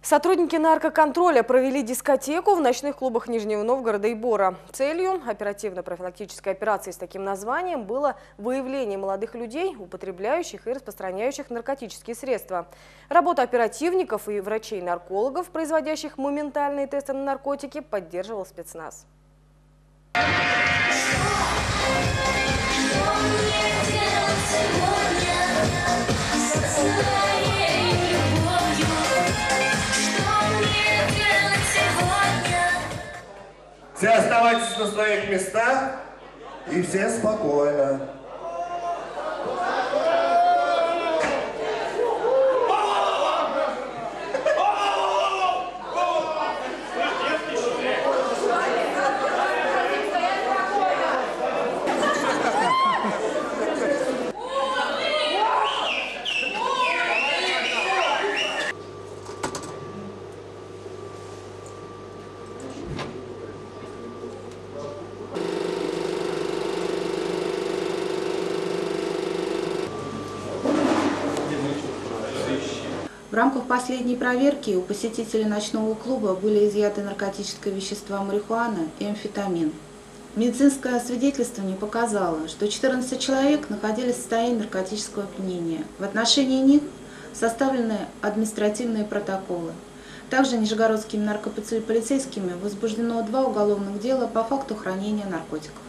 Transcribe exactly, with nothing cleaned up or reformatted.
Сотрудники наркоконтроля провели дискотеку в ночных клубах Нижнего Новгорода и Бора. Целью оперативно-профилактической операции с таким названием было выявление молодых людей, употребляющих и распространяющих наркотические средства. Работу оперативников и врачей-наркологов, производящих моментальные тесты на наркотики, поддерживал спецназ. Все оставайтесь на своих местах и все спокойно. В рамках последней проверки у посетителей ночного клуба были изъяты наркотические вещества марихуана и амфетамин. Медицинское освидетельствование показало, что четырнадцать человек находились в состоянии наркотического опьянения. В отношении них составлены административные протоколы. Также нижегородскими наркополицейскими возбуждено два уголовных дела по факту хранения наркотиков.